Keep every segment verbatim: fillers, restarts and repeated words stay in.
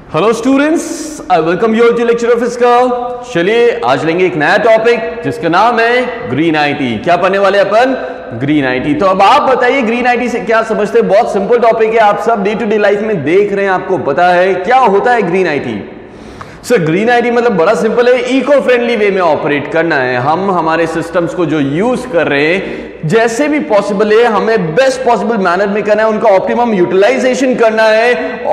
Hello students, I welcome you to lecture of physical. चलिए आज लेंगे एक नया टॉपिक जिसका नाम है ग्रीन आईटी। क्या पढ़ने वाले अपन? Green IT. तो अब आप बताइए ग्रीन आईटी से क्या समझते हैं? बहुत सिंपल टॉपिक है, आप सब डे टू डे लाइफ में देख रहे हैं, आपको पता है क्या होता है green IT. Sir green IT मतलब बड़ा सिंपल है, इको फ्रेंडली वे में ऑपरेट करना है। हम हमारे सिस्टम्स को जो यूज कर रहे हैं जैसे भी पॉसिबल है हमें बेस्ट पॉसिबल मैनर में करना है, उनका ऑप्टिमम यूटिलाइजेशन करना है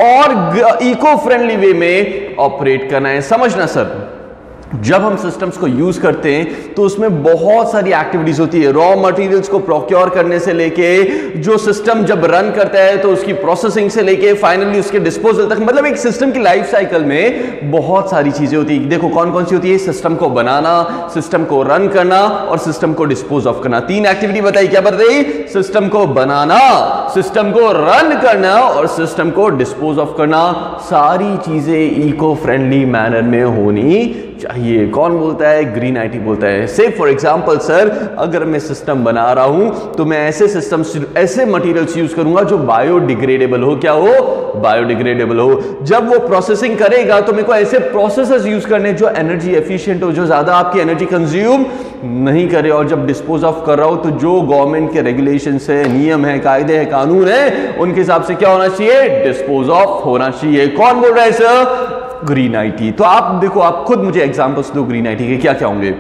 और इको फ्रेंडली वे में ऑपरेट करना है। समझना सर, जब हम सिस्टम्स को यूज करते हैं तो उसमें बहुत सारी एक्टिविटीज होती है, रॉ मटेरियल्स को प्रोक्योर करने से लेके जो सिस्टम जब रन करता है तो उसकी प्रोसेसिंग से लेके फाइनली उसके डिस्पोजल तक, मतलब एक सिस्टम की लाइफ साइकिल में बहुत सारी चीजें होती है। देखो कौन कौन सी होती है? सिस्टम को बनाना, सिस्टम को रन करना और सिस्टम को डिस्पोज ऑफ करना। तीन एक्टिविटी बताई, क्या बताई? सिस्टम को बनाना, सिस्टम को रन करना और सिस्टम को डिस्पोज ऑफ करना। सारी चीजें इको फ्रेंडली मैनर में होनी चाहिए। कौन बोलता है? ग्रीन आईटी बोलता है। से फॉर एग्जांपल सर, अगर मैं सिस्टम बना रहा हूं तो मैं ऐसे सिस्टम्स, ऐसे मटेरियल्स यूज करूंगा जो बायोडिग्रेडेबल हो। क्या हो? बायोडिग्रेडेबल हो। जब वो प्रोसेसिंग करेगा तो मेरे को ऐसे प्रोसेसर्स यूज करने जो एनर्जी एफिशिएंट हो, जो ज्यादा आपकी एनर्जी कंज्यूम नहीं करे। और जब डिस्पोज ऑफ कर रहा हो तो जो गवर्नमेंट के रेगुलेशन है, नियम है, कायदे है, कानून है, उनके हिसाब से क्या होना चाहिए? डिस्पोज ऑफ होना चाहिए। कौन बोल रहा है सर? Green IT. तो आप देखो, आप खुद मुझे एग्जांपल्स दो ग्रीन आईटी के, क्या क्या होंगे?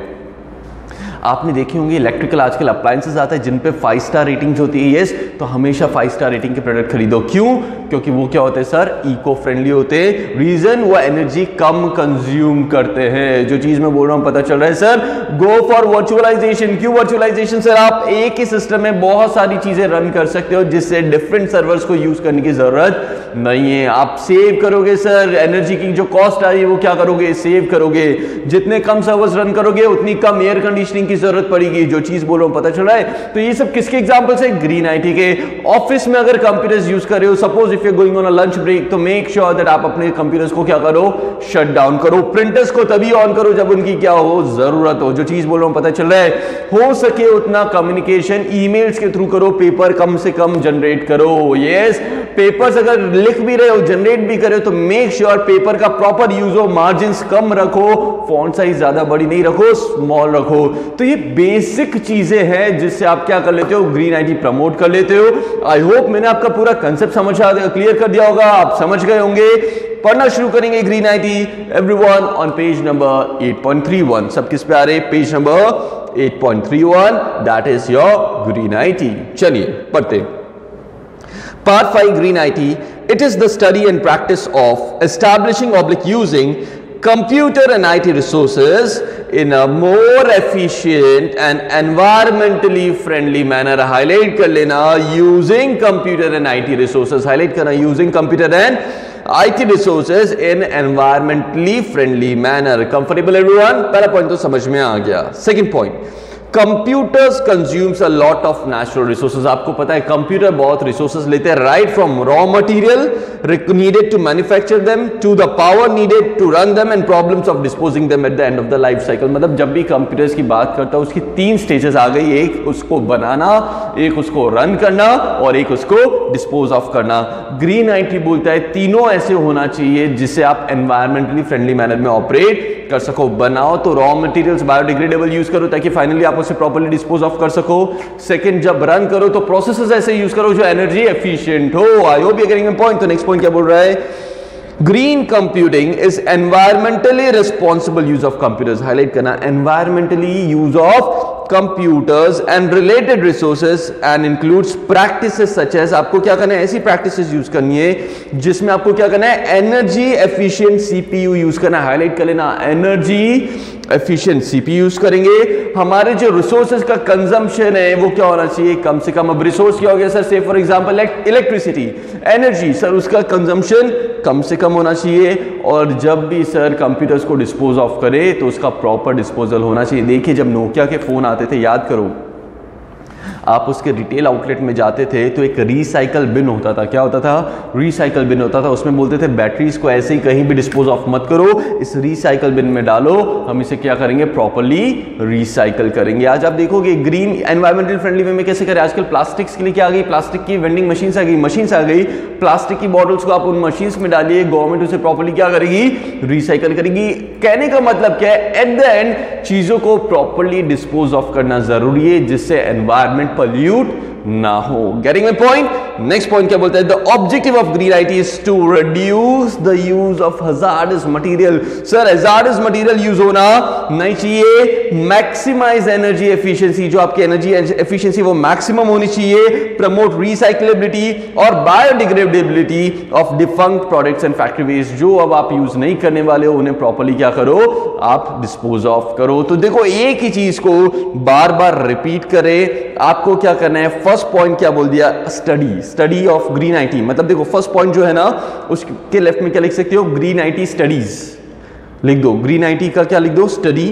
आपने देखी होंगी इलेक्ट्रिकल आजकल अप्लायंसेस आते हैं जिन पे फाइव स्टार रेटिंग्स होती है। यस, तो हमेशा फाइव स्टार रेटिंग के प्रोडक्ट खरीदो। क्यों? क्योंकि वो क्या होते हैं सर? इको फ्रेंडली होते हैं। रीजन, वो एनर्जी कम कंज्यूम करते हैं। जो चीज मैं बोल रहा हूं पता चल रहा है सर? Go for virtualization. क्यों वर्चुअलाइजेशन सर? आप एक ही सिस्टम में बहुत सारी चीजें रन कर सकते हो जिससे डिफरेंट सर्वर्स को यूज करने की जरूरत नहीं है। आप सेव करोगे सर, एनर्जी की जो कॉस्ट आ रही है वो क्या करोगे? सेव करोगे। जितने कम सर्वर्स रन करोगे उतनी कम एयर कंडीशनिंग जरूरत पड़ेगी। जो चीज बोल रहा हूं पता चल रहा है? तो ये सब किसके एग्जांपल्स है? ग्रीन आईटी के। ऑफिस में अगर कंप्यूटर्स यूज कर रहे हो, suppose if you are going on a lunch break, तो मेक श्योर दैट आप अपने कंप्यूटर्स को क्या करो? शट डाउन करो। प्रिंटर्स को तभी ऑन करो जब उनकी क्या हो? जरूरत हो। जो चीज बोल रहा हूं पता चल रहा है? हो सके उतना कम्युनिकेशन ईमेल्स के थ्रू करो, पेपर कम से कम जनरेट करो। यस, पेपर्स अगर लिख भी रहे हो, जनरेट भी कर रहे हो, तो मेक श्योर पेपर का प्रॉपर यूज हो, मार्जिन कम रखो, फॉन्ट साइज ज्यादा बड़ी नहीं रखो, स्मॉल रखो। तो ये बेसिक चीजें हैं जिससे आप क्या कर लेते हो? ग्रीन आईटी प्रमोट कर लेते हो। आई होप मैंने आपका पूरा कंसेप्ट समझा क्लियर कर दिया होगा, आप समझ गए होंगे। पढ़ना शुरू करेंगे green IT. Everyone on page number eight point three one. सब किस पे आ रहे? Page number eight point three one, that is your green IT. चलिए पढ़ते। Part five, green IT. It is the study and practice of establishing oblique using computer and I T resources in a more efficient and environmentally friendly manner. Highlight कर लेना, using computer and I T resources. Highlight करना, using computer and I T resources in environmentally friendly manner. Comfortable everyone? पहला point तो समझ में आ गया। Second point, computers consumes a lot of natural resources. आपको पता है कंप्यूटर बहुत रिसोर्सेज लेते हैं, right from raw material needed to manufacture them to the power needed to run them and problems of disposing them at the end of the life cycle. मतलब जब भी computers की बात करता हूं उसकी तीन स्टेजेस आ गई, एक उसको बनाना, एक उसको रन करना और एक उसको डिस्पोज ऑफ करना। ग्रीन आईटी बोलता है तीनों ऐसे होना चाहिए जिससे आप एनवायरमेंटली फ्रेंडली मैनर में ऑपरेट कर सको। बनाओ तो रॉ मटेरियल्स बायोडिग्रेडेबल यूज करो ताकि फाइनली आप उसे प्रॉपर्ली डिस्पोज ऑफ कर सको। सेकंड, जब रन करो तो प्रोसेसेस ऐसे यूज करो जो एनर्जी एफिशिएंट हो। I hope you are getting my point. तो नेक्स्ट पॉइंट क्या बोल रहा है? Green computing is environmentally responsible use of computers. Highlight करना, environmentally use of computers and related resources and includes practices such as, आपको क्या करना है? ऐसी practices यूज करनी है जिसमें आपको क्या करना है? एनर्जी एफिशिएंट सीपीयू यूज करना है। हाईलाइट कर लेना, एनर्जी एफिशिएंट सीपीयू यूज करेंगे। हमारे जो रिसोर्सेज का कंजम्पशन है वो क्या होना चाहिए? कम से कम। अब रिसोर्स क्या हो गया sir? Say for example electricity, energy, sir उसका कंजम्पशन कम से कम होना चाहिए। और जब भी सर कंप्यूटर्स को डिस्पोज ऑफ करे तो उसका प्रॉपर डिस्पोजल होना चाहिए। देखिए जब नोकिया के फोन आते थे, याद करो, आप उसके रिटेल आउटलेट में जाते थे तो एक रिसाइकल बिन होता था। क्या होता था? रिसाइकल बिन होता था। उसमें बोलते थे बैटरीज को ऐसे ही कहीं भी डिस्पोज ऑफ मत करो, इस रिसाइकल बिन में डालो, हम इसे क्या करेंगे? प्रॉपर्ली रिसाइकल करेंगे। आज आप देखोगे ग्रीन एनवायरमेंटल फ्रेंडली वे में कैसे करें। आजकल प्लास्टिक्स के लिए क्या आ गई? प्लास्टिक की वेंडिंग मशीन आ गई, मशीन आ गई। प्लास्टिक की बॉटल्स को आप उन मशीन में डालिए, गवर्नमेंट उसे प्रॉपर्ली क्या करेगी? रिसाइकल करेगी। कहने का मतलब क्या है? एट द एंड चीजों को प्रॉपर्ली डिस्पोज ऑफ करना जरूरी है जिससे एनवायरमेंट पॉल्यूट ना हो। Getting my point? Next point क्या बोलता है? The objective of green IT is to reduce the use of hazardous material. Sir hazardous material use होना नहीं चाहिए। मैक्सिमाइज एनर्जी एफिशिएंसी, जो आपकी एनर्जी एफिशिएंसी वो मैक्सिमम होनी चाहिए। प्रमोट रिसाइक्लेबिलिटी और biodegradability of defunct products and factory waste. जो अब आप यूज नहीं करने वाले हो उन्हें प्रॉपर्ली क्या करो? आप डिस्पोज ऑफ करो। तो देखो एक ही चीज को बार बार रिपीट करें। आपको क्या करना है? फर्स्ट पॉइंट क्या बोल दिया? Study, study of green IT. मतलब देखो फर्स्ट पॉइंट जो है ना उसके लेफ्ट में क्या लिख सकते हो? ग्रीन आईटी स्टडीज लिख दो। ग्रीन आईटी का क्या लिख दो? Study.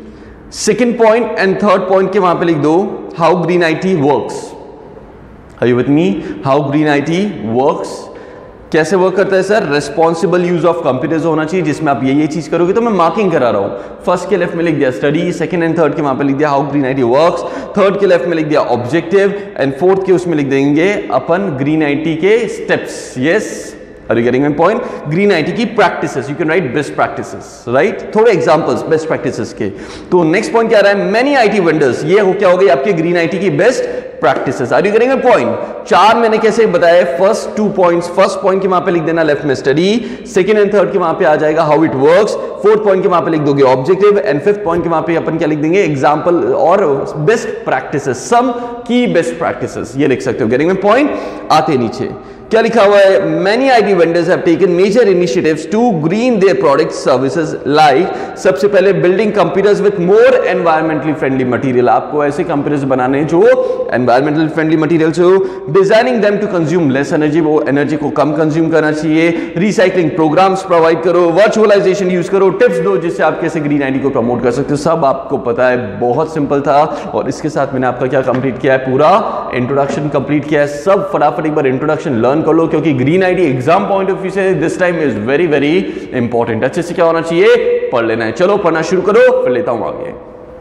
Second point and third point के वहां पे लिख दो how green IT works. Are you with me? How green IT works, कैसे वर्क करता है sir? Responsible use of computers होना चाहिए जिसमें आप ये ये चीज करोगे। तो मैं मार्किंग करा रहा हूं। फर्स्ट के लेफ्ट में लिख दिया स्टडी, सेकंड एंड थर्ड के वहां पे लिख दिया how green IT works, third के लेफ्ट में लिख दिया ऑब्जेक्टिव एंड फोर्थ के उसमें लिख देंगे अपन ग्रीन आईटी के steps. Yes, are you getting my point? Green IT की practices, you can write best practices, right? थोड़े एग्जांपल्स बेस्ट प्रैक्टिसेस के। तो नेक्स्ट पॉइंट क्या आ रहा है? मेनी आईटी वेंडर्स, ये हो क्या हो गई आपके ग्रीन आईटी की best practices. Are you getting my point? चार मैंने कैसे बताया? First two points, first point के वहां पे लिख देना लेफ्ट में स्टडी, सेकंड एंड थर्ड के वहां पे आ जाएगा how it works, fourth point के वहां पे लिख दोगे ऑब्जेक्टिव एंड फिफ्थ पॉइंट के वहां पे अपन क्या लिख देंगे? एग्जांपल और बेस्ट प्रैक्टिसेस, सम की बेस्ट प्रैक्टिसेस, ये लिख सकते हो। Getting my point? आते नीचे क्या लिखा हुआ है? Many IT vendors have taken major initiatives to green their products services like, सबसे पहले building computers with more environmentally friendly material. आपको ऐसे कंप्यूटर्स बनाने जो एनवायरमेंटली फ्रेंडली मटेरियल्स हो। Designing them to consume less energy, वो एनर्जी को कम कंज्यूम करना चाहिए। रिसाइकलिंग प्रोग्राम्स प्रोवाइड करो, वर्चुअलाइजेशन यूज करो, टिप्स दो जिससे आप कैसे ग्रीन आईटी को प्रमोट कर सकते हो। सब आपको पता है, बहुत सिंपल था। और इसके साथ मैंने आपका क्या कंप्लीट किया है? पूरा इंट्रोडक्शन कंप्लीट किया है। सब फटाफट एक बार इंट्रोडक्शन लर्न कर लो क्योंकि green IT exam point of view से this time is very very important. अच्छे से क्या होना चाहिए? पढ़ लेना है। चलो पढ़ना शुरू करो, फिर लेता हूं आगे।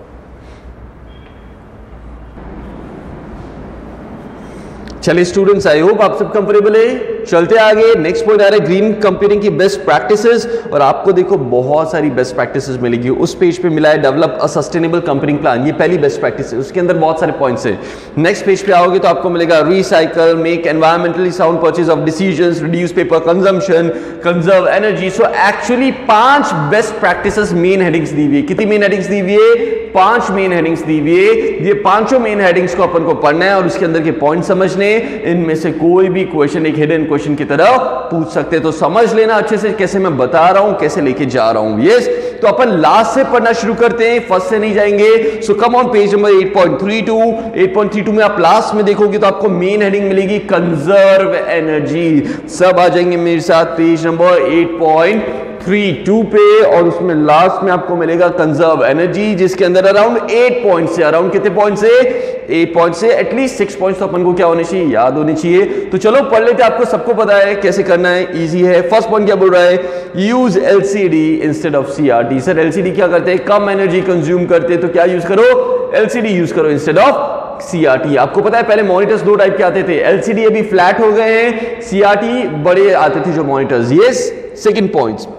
चलिए स्टूडेंट्स, आई होप आप सब कंफर्टेबल है। चलते आगे, नेक्स्ट पॉइंट आ रहा है ग्रीन कंप्यूटिंग की बेस्ट प्रैक्टिसेस। और आपको देखो बहुत सारी बेस्ट प्रैक्टिसेस मिलेगी। उस पेज पे मिला है develop a sustainable computing plan, ये पहली बेस्ट प्रैक्टिस है। उसके अंदर बहुत सारे पॉइंट्स है। नेक्स्ट पेज पे आओगे तो आपको मिलेगा recycle, make environmentally sound purchase of decisions, reduce paper consumption, conserve energy. So actually पांच बेस्ट प्रैक्टिसेस मेन हेडिंग्स दी हुई है। कितनी मेन हेडिंग्स दी हुई है? पांच मेन हेडिंग्स दी हुई है। ये पांचों मेन हेडिंग्स को अपन को पढ़ना है और उसके अंदर के पॉइंट समझने। इनमें से कोई भी क्वेश्चन एक हिडन क्वेश्चन की तरह पूछ सकते हैं, तो समझ लेना अच्छे से कैसे मैं बता रहा हूं, कैसे लेके जा रहा हूं। यस, तो अपन लास्ट से पढ़ना शुरू करते हैं, फर्स्ट से नहीं जाएंगे। So come on page number eight point three two. Eight point three two में आप लास्ट में देखोगे तो आपको मेन हेडिंग मिलेगी कंजर्व एनर्जी। सब आ जाएंगे मेरे साथ page number eight point three two पे और उसमें लास्ट में आपको मिलेगा कंजर्व एनर्जी, जिसके अंदर अराउंड एट पॉइंट से, अराउंड कितने पॉइंट से? एट पॉइंट से एटलीस्ट सिक्स पॉइंट्स तो अपन को क्या होने चाहिए? याद होने चाहिए। तो चलो पढ़ लेते हैं, आपको सबको पता है कैसे करना है, इजी है। फर्स्ट पॉइंट क्या बोल रहा है? Use LCD instead of CRT. Sir LCD क्या करते हैं? कम एनर्जी कंज्यूम करते हैं, तो क्या यूज करो? एलसीडी यूज करो इंस्टेड ऑफ सीआरटी। आपको पता है पहले मॉनिटर्स दो टाइप के आते थे, एलसीडी अभी फ्लैट हो गए हैं, सीआरटी बड़े आते थे जो monitors. Yes, second point,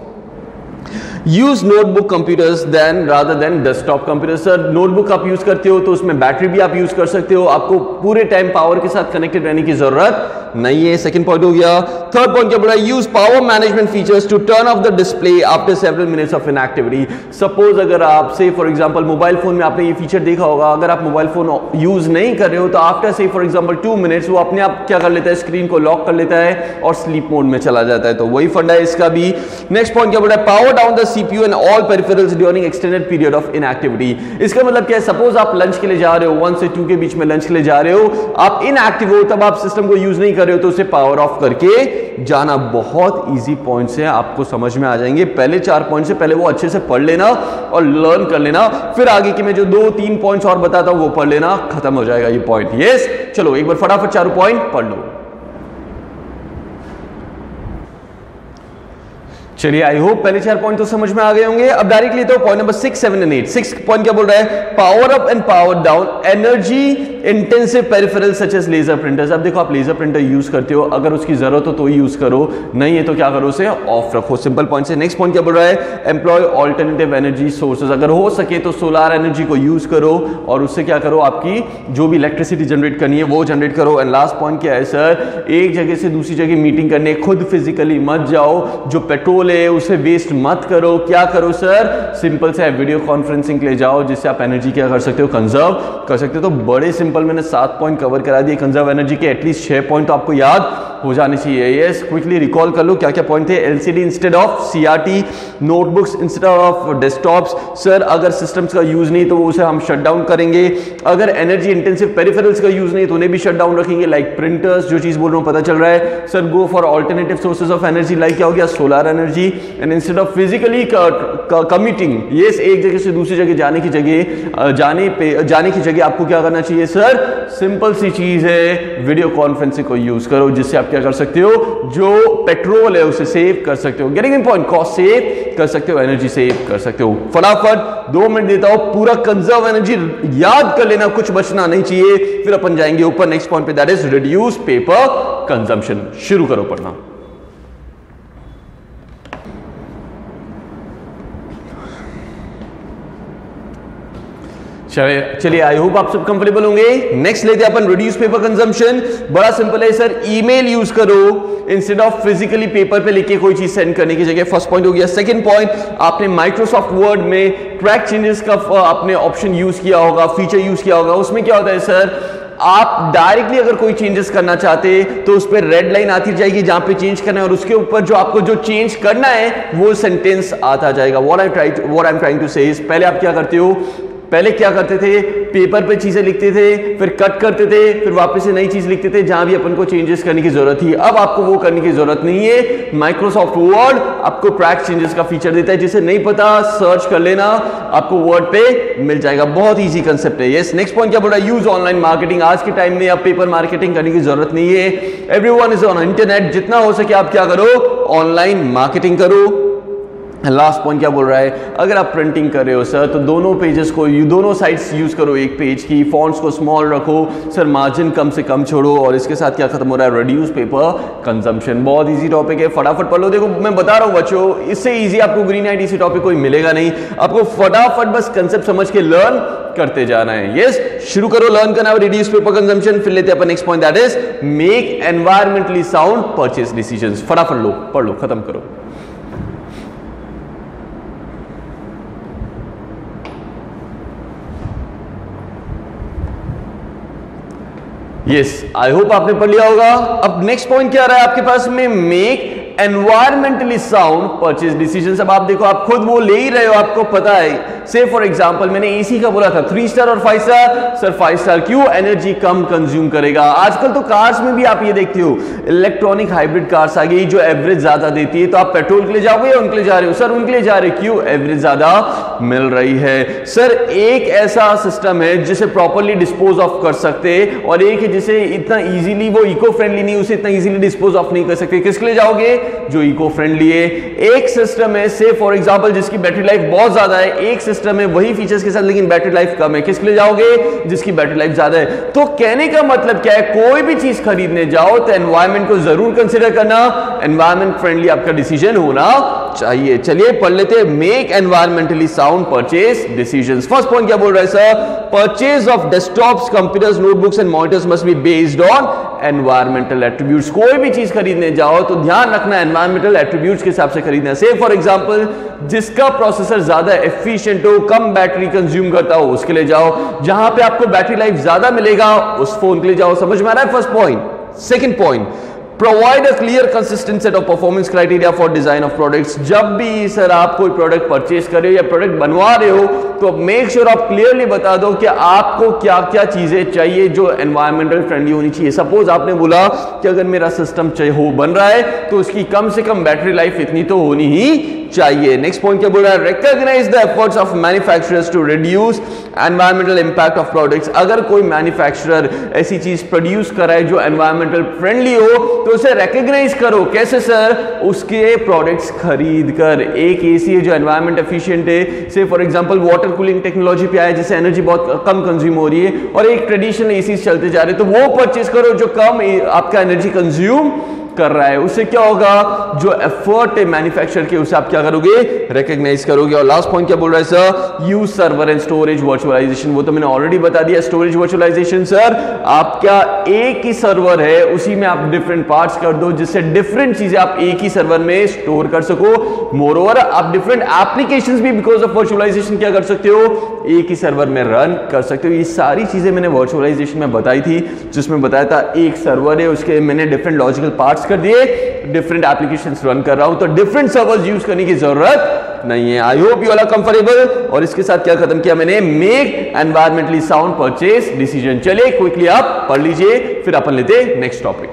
use notebook computers than rather than desktop computer. Sir notebook आप यूज करते हो तो उसमें बैटरी भी आप यूज कर सकते हो, आपको पूरे टाइम पावर के साथ कनेक्टेड रहने की जरूरत नहीं है। सेकंड पॉइंट हो गया। थर्ड पॉइंट क्या बोला? Use power management features to turn off the display after several minutes of inactivity. Suppose अगर आप से फॉर एग्जांपल मोबाइल फोन में आपने ये फीचर देखा होगा, अगर आप मोबाइल फोन यूज नहीं कर रहे हो तो आफ्टर से फॉर एग्जांपल टू मिनट्स वो अपने आप क्या कर लेता है? स्क्रीन को लॉक कर लेता है और स्लीप मोड में चला जाता है। तो वही फंडा है इसका भी। नेक्स्ट पॉइंट क्या बोला? Power down the CPU and all peripherals during extended period of inactivity. इसका मतलब क्या है? सपोज आप लंच के लिए जा रहे हो, वन से टू के बीच में लंच के लिए जा रहे हो, आप इनएक्टिव हो, तब आप सिस्टम को यूज नहीं कर रहे हो तो उसे पावर ऑफ करके जाना। बहुत इजी पॉइंट्स हैं, आपको समझ में आ जाएंगे। पहले चार पॉइंट से पहले वो अच्छे से पढ़ लेना और लर्न कर लेना, फिर आगे के मैं जो दो तीन पॉइंट्स और बताता हूं वो पढ़ लेना, खत्म हो जाएगा ये पॉइंट। यस, चलो एक बार फटाफट चारों पॉइंट पढ़ लो। चलिए, आई होप पहले चार पॉइंट तो समझ में आ गए होंगे। अब डायरेक्टली तो point number six seven and eight. Six point क्या बोल रहा है? Power up and power down energy intensive peripheral such as laser printers. अब देखो, आप लेजर प्रिंटर यूज करते हो, अगर उसकी जरूरत हो तो ही यूज करो, नहीं है तो क्या करो, उसे ऑफ रखो। सिंपल पॉइंट से। नेक्स्ट पॉइंट क्या बोल रहा है? Employ alternative energy sources. अगर हो सके तो सोलर एनर्जी को यूज करो और उससे क्या करो, आपकी जो भी इलेक्ट्रिसिटी जनरेट करनी है वो जनरेट करो। एंड लास्ट पॉइंट क्या है सर? एक जगह से दूसरी जगह मीटिंग करने खुद फिजिकली मत जाओ, जो पेट्रोल है उसे वेस्ट मत करो। क्या करो सर? सिंपल से वीडियो कॉन्फ्रेंसिंग के लिए जाओ, जिससे आप एनर्जी क्या कर सकते हो, कंजर्व कर सकते हो। तो बड़े सिंपल मैंने सात पॉइंट कवर करा दिए कंजर्व एनर्जी के। एटलीस्ट छह पॉइंट तो आपको याद हो जाने चाहिए। यस, क्विकली रिकॉल कर लो क्या क्या पॉइंट थे। LCD instead of CRT, notebooks instead of desktops. Sir अगर सिस्टम्स का यूज नहीं तो उसे हम शट डाउन करेंगे। अगर एनर्जी इंटेंसिव पेरिफेरल्स का यूज नहीं तो उन्हें भी शट डाउन रखेंगे, लाइक प्रिंटर्स। जो चीज बोल रहा हूं पता चल रहा है sir? Go for alternative sources of energy, like क्या हो गया, solar energy. And instead of physically commuting, yes, एक जगह से दूसरी जगह जाने की जगह जाने पे जाने की जगह आपको क्या करना चाहिए सर? सिंपल सी चीज है, वीडियो कॉन्फ्रेंसिंग को यूज करो, जिससे आप क्या कर सकते हो, जो पेट्रोल है उसे सेव कर सकते हो। Getting in point? Cost save कर सकते हो, एनर्जी सेव कर सकते हो। फटाफट दो मिनट देता हूं, पूरा कंजर्व एनर्जी याद कर लेना, कुछ बचना नहीं चाहिए। फिर अपन जाएंगे ऊपर नेक्स्ट पॉइंट पे, that is reduce paper consumption. शुरू करो पढ़ना। चलिए, आई होप आप सब कंफर्टेबल होंगे। नेक्स्ट लेते हैं अपन रिड्यूस पेपर कंजम्पशन। बड़ा सिंपल है सर, ईमेल यूज करो इंस्टेड ऑफ फिजिकली पेपर पे लिख के कोई चीज सेंड करने की जगह। फर्स्ट पॉइंट हो गया। सेकंड पॉइंट, आपने माइक्रोसॉफ्ट वर्ड में ट्रैक चेंजेस का आपने ऑप्शन यूज किया होगा, फीचर यूज किया होगा। उसमें क्या होता है सर, आप डायरेक्टली अगर कोई चेंजेस करना चाहते तो उस पर रेड लाइन आती जाएगी जहां पे चेंज करना है, और उसके ऊपर जो आपको जो चेंज करना है वो सेंटेंस आता जाएगा। What I try what I am trying to say is, पहले आप क्या करते हो, पहले क्या करते थे, पेपर पे चीजें लिखते थे, फिर कट करते थे, फिर वापस से नई चीज लिखते थे जहां भी अपन को चेंजेस करने की जरूरत थी। अब आपको वो करने की जरूरत नहीं है। माइक्रोसॉफ्ट वर्ड आपको ट्रैक चेंजेस का फीचर देता है, जिसे नहीं पता सर्च कर लेना, आपको वर्ड पे मिल जाएगा। बहुत ईजी कंसेप्ट है। यस, नेक्स्ट पॉइंट क्या बोल रहा है? Use online marketing. आज के टाइम में अब पेपर मार्केटिंग करने की जरूरत नहीं है, एवरीवन इज ऑन इंटरनेट। जितना हो सके आप क्या करो, ऑनलाइन मार्केटिंग करो। लास्ट पॉइंट क्या बोल रहा है, अगर आप प्रिंटिंग कर रहे हो सर तो दोनों पेजेस को, दोनों साइड्स यूज करो एक पेज की, फॉन्ट्स को स्मॉल रखो सर, मार्जिन कम से कम छोड़ो, और इसके साथ क्या खत्म हो रहा है, रिड्यूस पेपर कंजम्पशन। बहुत इजी टॉपिक है, फटाफट पढ़ लो। देखो मैं बता रहा हूं बच्चों, इससे इजी आपको ग्रीन आईटी से टॉपिक कोई मिलेगा नहीं, आपको फटाफट बस कंसेप्ट समझ के लर्न करते जाना है। यस, शुरू करो लर्न करना है रिड्यूस पेपर कंजम्पशन। फिर लेते हैं अपन next point, that is make environmentally sound purchase decisions. फटाफट लो, पढ़ लो, खत्म करो। यस, आई होप आपने पढ़ लिया होगा। अब नेक्स्ट पॉइंट क्या आ रहा है आपके पास में, make environmentally sound purchase decisions. अब आप देखो, आप खुद वो ले ही रहे हो, आपको पता है। से फॉर एग्जांपल मैंने एसी का बोला था थ्री स्टार और five star, sir five star क्यों, एनर्जी कम कंज्यूम करेगा। आजकल तो कार्स में भी आप ये देखते हो, इलेक्ट्रॉनिक हाइब्रिड कार्स आ गई जो एवरेज ज्यादा देती है। तो आप पेट्रोल के लिए जाओगे या उनके लिए जा रहे हो, सर उनके लिए जा रहे हो, क्यों, एवरेज ज्यादा मिल रही है। सर एक ऐसा सिस्टम है जिसे प्रॉपरली डिस्पोज ऑफ कर सकते, और एक है जिसे इतना इजीली, वो इको फ्रेंडली नहीं, उसे इतना इजीली डिस्पोज ऑफ नहीं कर सकते। किसके लिए जाओगे, जो इको फ्रेंडली है। एक सिस्टम है से फॉर एग्जांपल जिसकी बैटरी लाइफ बहुत ज्यादा है, एक सिस्टम है वही फीचर्स के साथ लेकिन बैटरी लाइफ कम है। किसके लिए जाओगे, जिसकी बैटरी लाइफ ज्यादा है। तो कहने का मतलब क्या है, कोई भी चीज खरीदने जाओ तो एनवायरमेंट को जरूर कंसीडर करना, एनवायरमेंट फ्रेंडली आपका डिसीजन होना चाहिए। चलिए पढ़ लेते हैं, make environmentally sound purchase decisions. First point क्या बोल रहा है sir, purchase of desktops, computers, notebooks and monitors must be based on environmental attributes. कोई भी चीज खरीदने जाओ तो ध्यान रखना एनवायरमेंटल एट्रीब्यूट्स के हिसाब से खरीदना। से फॉर एग्जांपल जिसका प्रोसेसर ज्यादा एफिशिएंट हो, कम बैटरी कंज्यूम करता हो, उसके लिए जाओ। जहां पे आपको बैटरी लाइफ ज्यादा मिलेगा उस फोन के लिए जाओ। समझ में आ रहा है first point. Second point, provide a clear consistent set of performance criteria for design of products. जब भी सर आप कोई प्रोडक्ट परचेज कर रहे हो या प्रोडक्ट बनवा रहे हो तो मेक श्योर आप क्लियरली बता दो कि आपको क्या क्या चीजें चाहिए जो एनवायरमेंटल फ्रेंडली होनी चाहिए। सपोज आपने बोला कि अगर मेरा सिस्टम चाहिए हो बन रहा है तो उसकी कम से कम बैटरी लाइफ इतनी तो होनी ही चाहिए। नेक्स्ट पॉइंट क्या बोल रहा है, recognise the efforts of manufacturers to reduce environmental impact of products. अगर कोई मैन्युफैक्चरर ऐसी चीज प्रोड्यूस कर रहा है जो एनवायरमेंटल फ्रेंडली हो तो उसे रिकॉग्नाइज करो। कैसे सर, उसके प्रोडक्ट्स खरीद कर। एक एसी है जो एनवायरमेंट एफिशिएंट है, say for example water cooling technology पे आया जिससे एनर्जी बहुत कम कंज्यूम हो रही है, और एक ट्रेडिशनल एसी चलते जा रहे हैं, तो वो परचेज करो जो कम आपका एनर्जी कंज्यूम कर रहा है। उससे क्या होगा, जो एफर्ट है मैन्युफैक्चर के उसे आप क्या करोगे, रिकॉग्नाइज करोगे। और लास्ट पॉइंट क्या बोल रहा है sir, use server and storage virtualisation. वो तो मैंने ऑलरेडी बता दिया। स्टोरेज वर्चुअलाइजेशन सर, आपका एक ही सर्वर है उसी में आप डिफरेंट पार्ट्स कर दो जिससे डिफरेंट चीजें आप एक ही सर्वर में स्टोर कर सको। मोरओवर आप डिफरेंट एप्लीकेशंस भी बिकॉज ऑफ वर्चुअलाइजेशन क्या कर सकते हो, एक ही सर्वर में रन कर सकते हो। ये सारी चीजें मैंने वर्चुअलाइजेशन में बताई थी, जिसमें बताया था एक सर्वर है उसके मैंने डिफरेंट लॉजिकल पार्ट्स कर दिए, डिफरेंट एप्लीकेशंस रन कर रहा हूं, तो डिफरेंट सर्वर्स यूज करने की जरूरत नहीं है। I hope you all are comfortable. और इसके साथ क्या खत्म किया मैंने, make environmentally sound purchase decision. चलिए क्विकली आप पढ़ लीजिए, फिर अपन लेते नेक्स्ट टॉपिक।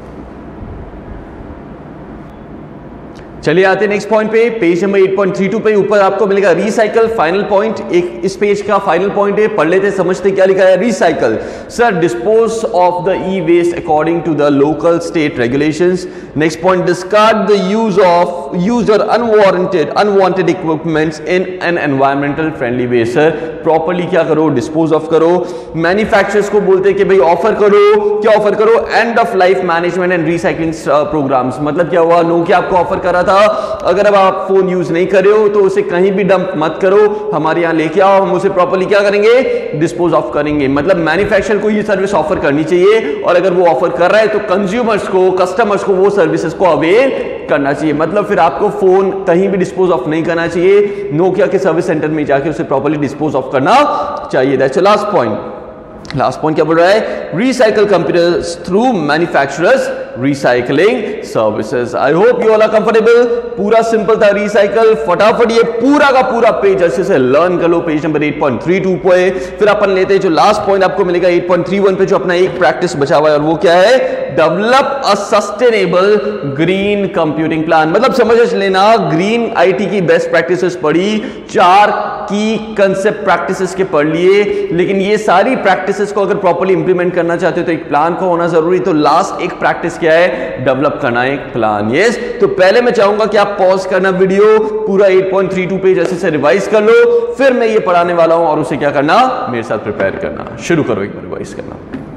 चलिए आते नेक्स्ट पॉइंट पे, page number eight point three two पे ऊपर आपको मिलेगा रिसाइकल। फाइनल पॉइंट एक इस पेज का फाइनल पॉइंट है, पढ़ लेते समझते क्या लिखा है। Recycle sir, dispose of the e waste according to the local state regulations. Next point, discard the use of use और unwanted unwanted equipments in an environmental friendly way. Sir properly क्या करो, डिस्पोज ऑफ करो। Manufacturers को बोलते हैं कि भाई offer करो, क्या ऑफर करो, end of life management and recycling programmes. मतलब क्या हुआ, नोकिया आपको ऑफर कर रहा था अगर अब आप फोन यूज नहीं कर रहे हो तो उसे कहीं भी डंप मत करो, हमारे यहां लेके आओ, हम उसे प्रॉपर्ली क्या करेंगे, डिस्पोज ऑफ करेंगे। मतलब मैन्युफैक्चरर को ये सर्विस ऑफर करनी चाहिए, और अगर वो ऑफर कर रहा है तो कंज्यूमर्स को, कस्टमर्स को वो सर्विसेज को अवेल करना चाहिए। मतलब फिर आपको फोन कहीं भी डिस्पोज ऑफ नहीं करना चाहिए, नोकिया के सर्विस सेंटर में जाके उसे प्रॉपर्ली डिस्पोज ऑफ करना चाहिए। That's the last point. Last point क्या बोल रहा है, recycle computers through manufacturers recycling services. I hope you all are comfortable. पूरा सिंपल था रिसाइकल। फटाफट ये पूरा का पूरा पेज अच्छे से लर्न कर लो, page number eight point three two पे। फिर अपन लेते हैं जो लास्ट पॉइंट आपको मिलेगा एट पॉइंट थ्री वन पे, जो अपना एक प्रैक्टिस बचा हुआ है, और वो क्या है, develop a sustainable green computing plan. मतलब समझ लेना, ग्रीन आईटी की बेस्ट प्रैक्टिसेस पढ़ी, चार की कंसेप्ट प्रैक्टिसेस के पढ़ लिए, लेकिन ये सारी प्रैक्टिसेस को अगर प्रॉपर्ली इंप्लीमेंट करना चाहते हो तो एक प्लान का होना जरूरी। तो लास्ट एक प्रैक्टिस क्या है, डेवलप करना एक प्लान। यस, तो पहले मैं चाहूंगा कि आप पॉज करना वीडियो, पूरा eight point three two page ऐसे से रिवाइज कर लो, फिर मैं ये पढ़ाने वाला हूं और उसे क्या करना, मेरे साथ प्रिपेयर करना। शुरू करो एक बार रिवाइज करना।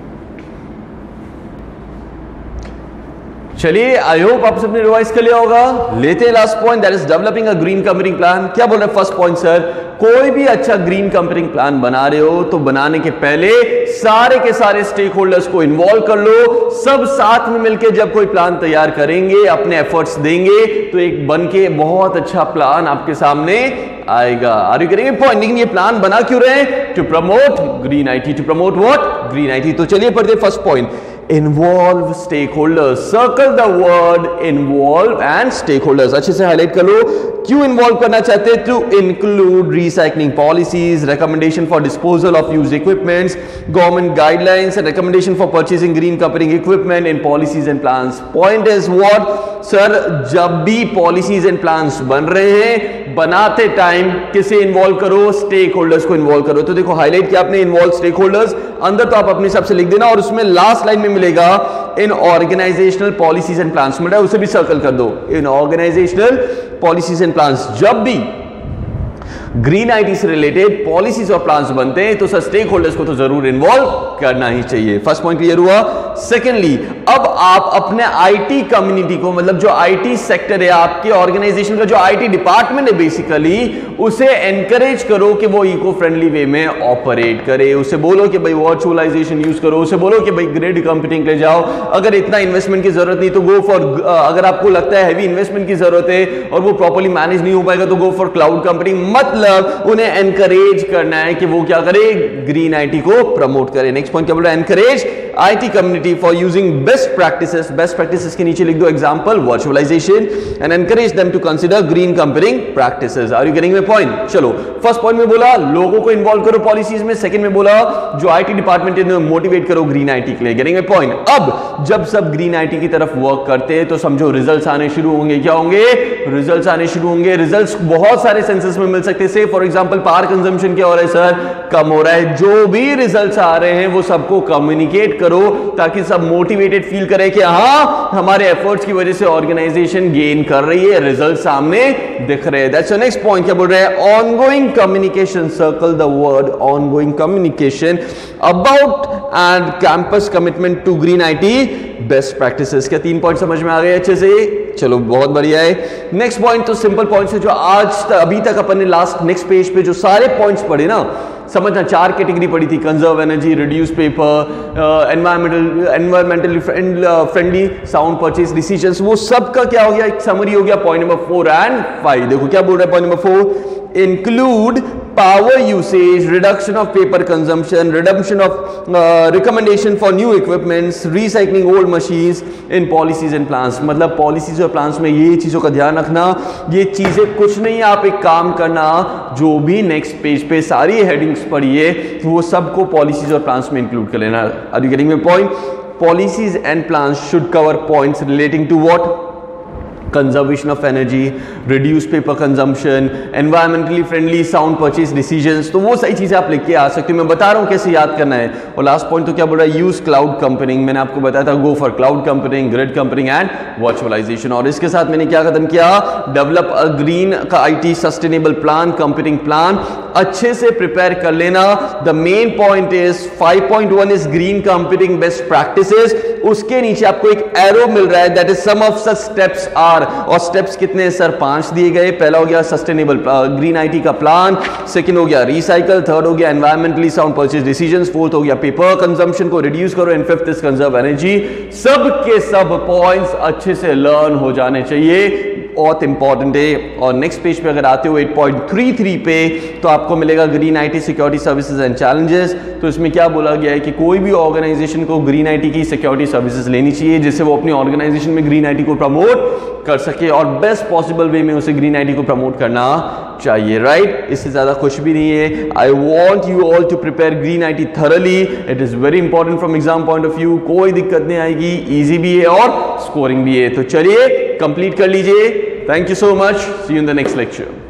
चलिए, आई होप आप सबने रिवाइज कर लिया होगा। लेते हैं last point, that is developing a green computing plan. क्या बोल रहे हैं फर्स्ट पॉइंट सर, कोई भी अच्छा ग्रीन कंप्यूटिंग प्लान बना रहे हो तो बनाने के पहले सारे के सारे स्टेक होल्डर्स को इन्वॉल्व कर लो। सब साथ में मिलकर जब कोई प्लान तैयार करेंगे, अपने एफर्ट्स देंगे, तो एक बन के बहुत अच्छा प्लान आपके सामने आएगा। आर यू करेंगे पॉइंट। लेकिन ये प्लान बना क्यों रहे, to promote green IT, to promote what, green IT. तो चलिए पढ़ते first point, involve stakeholders. Circle the word involve and stakeholders, अच्छे से हाईलाइट कर लो। क्यों इन्वॉल्व करना चाहते हैं, to include recycling policies, recommendation for disposal of used equipments, government guidelines and recommendation for purchasing green computing equipment in policies and plans. Point is what sir, जब भी policies and plans बन रहे हैं, बनाते time किसे involve करो, stake holders को involve करो। तो देखो हाईलाइट किया आपने, इन्वॉल्व स्टेक होल्डर्स, अंदर तो आप अपने हिसाब से लिख देना, और उसमें लास्ट लाइन में मिलेगा in organisational policies and plans, मिल रहा है उसे भी सर्कल कर दो, in organisational policies and plans. जब भी ग्रीन आईटी से रिलेटेड पॉलिसीज और प्लान्स बनते हैं तो सर स्टेक होल्डर्स को तो जरूर इन्वॉल्व करना ही चाहिए। फर्स्ट पॉइंट क्लियर हुआ। सेकेंडली, अब आप अपने आईटी कम्युनिटी को, मतलब जो आईटी सेक्टर है आपके ऑर्गेनाइजेशन का, जो आईटी डिपार्टमेंट है बेसिकली, उसे एनकरेज करो कि वो इको फ्रेंडली वे में ऑपरेट करे। उसे बोलो कि भाई वर्चुअलाइजेशन यूज करो, उसे बोलो कि भाई ग्रिड कंप्यूटिंग ले जाओ। अगर इतना इन्वेस्टमेंट की जरूरत नहीं तो गो फॉर, अगर आपको लगता है हैवी इन्वेस्टमेंट की जरूरत है और वो प्रॉपर्ली मैनेज नहीं हो पाएगा तो गो फॉर क्लाउड कंप्यूटिंग। मतलब उन्हें एनकरेज करना है कि वो क्या करे, ग्रीन आईटी को प्रमोट करे। नेक्स्ट पॉइंट क्या बोल रहा है, encourage IT community for using best practices, best practices के नीचे लिख दो example virtualisation and encourage them to consider green computing practices. Are you getting my point? चलो फर्स्ट पॉइंट में बोला लोगों को इन्वॉल्व करो पॉलिसीज में, सेकंड में बोला जो आईटी डिपार्टमेंट है मोटिवेट करो ग्रीन आईटी के लिए। Getting my point? अब जब सब ग्रीन आईटी की तरफ वर्क करते हैं तो समझो रिजल्ट्स आने शुरू होंगे। क्या होंगे? रिजल्ट्स आने शुरू होंगे। रिजल्ट्स बहुत सारे सेंसस में मिल सकते हैं। से फॉर एग्जांपल पावर कंजम्पशन क्या हो रहा है सर? कम हो रहा है। जो भी रिजल्ट्स आ रहे हैं वो सबको कम्युनिकेट करो ताकि सब मोटिवेटेड फील करें कि हाँ हमारे एफर्ट्स की वजह से ऑर्गेनाइजेशन गेन कर रही है, रिजल्ट सामने दिख रहे हैं। That's the next point. क्या बोल रहे हैं? Ongoing communication, circle the word ongoing communication about and campus commitment to green IT best practices. क्या तीन पॉइंट समझ में आ गए अच्छे से? चलो बहुत बढ़िया है। नेक्स्ट पॉइंट तो सिंपल पॉइंट्स है जो आज तक अभी तक अपन ने लास्ट नेक्स्ट पेज पे जो सारे पॉइंट्स पढ़े ना, समझना चार कैटेगरी पड़ी थी, conserve energy, reduce paper, environmental environmentally friendly sound purchase decisions, वो सब का क्या हो गया? एक समरी हो गया point number four and five. देखो क्या बोल रहा है point number four? include power usage, reduction of paper consumption, reduction of uh, recommendation for new equipments, recycling old machines in policies and plans। मतलब policies और plans में ये चीजों का ध्यान रखना। ये चीजें कुछ नहीं, आप एक काम करना, जो भी नेक्स्ट पेज पे सारी हेडिंग्स पढ़िए वो सबको policies और plans में इंक्लूड कर लेना। Are you getting my point? Policies and plans should cover points relating to what? Conservation of energy, reduce paper consumption, environmentally friendly sound purchase decisions. तो वो सही चीजें आप लिख के आ सकते हो। मैं बता रहा हूं कैसे याद करना है। और लास्ट पॉइंट तो क्या बोल रहा है? Use cloud computing. मैंने आपको बताया था go for cloud computing, grid computing and virtualisation. और इसके साथ मैंने क्या खत्म किया? डेवलप अ ग्रीन का IT sustainable plan, computing plan अच्छे से प्रिपेयर कर लेना। The main point is five point one is green computing best practices. उसके नीचे आपको एक एरो मिल रहा है, that is some of such steps are. और स्टेप्स कितने सर? पांच दिए गए। पहला हो गया सस्टेनेबल ग्रीन आईटी का प्लान, सेकंड हो गया रिसाइकल, थर्ड हो गया environmentally sound purchase decisions, fourth हो गया पेपर कंजम्पशन को रिड्यूस करो and fifth is conserve energy. सब के सब पॉइंट्स अच्छे से लर्न हो जाने चाहिए, बहुत इंपॉर्टेंट है। और नेक्स्ट पेज पे अगर आते हो एट पॉइंट थ्री थ्री पे तो आपको मिलेगा green IT security services and challenges. तो इसमें क्या बोला गया है कि कोई भी ऑर्गेनाइजेशन को ग्रीन आईटी की सिक्योरिटी सर्विसेज लेनी चाहिए जिससे वो अपनी ऑर्गेनाइजेशन में ग्रीन आईटी को प्रमोट कर सके और बेस्ट पॉसिबल वे में उसे ग्रीन आईटी को प्रमोट करना चाहिए, राइट? इससे ज्यादा कुछ भी नहीं है। I want you all to prepare green IT thoroughly. It is very important from exam point of view. कोई दिक्कत नहीं आएगी, इजी भी है और स्कोरिंग भी है। तो चलिए कंप्लीट कर लीजिए। Thank you so much. See you in the next lecture.